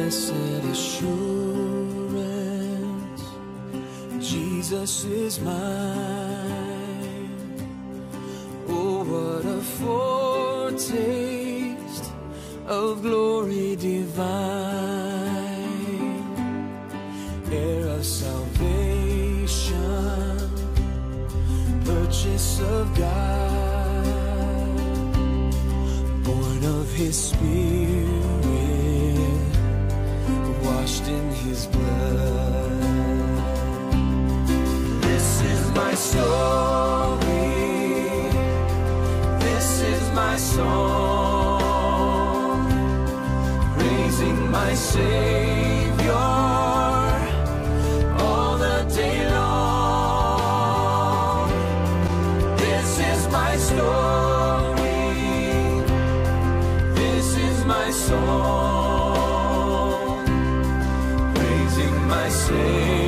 Blessed assurance, Jesus is mine. Oh, what a foretaste of glory divine, heir of salvation, purchase of God, born of His Spirit, washed in His blood. This is my story, this is my song, praising my Savior all the day long. This is my story, this is my song, my Savior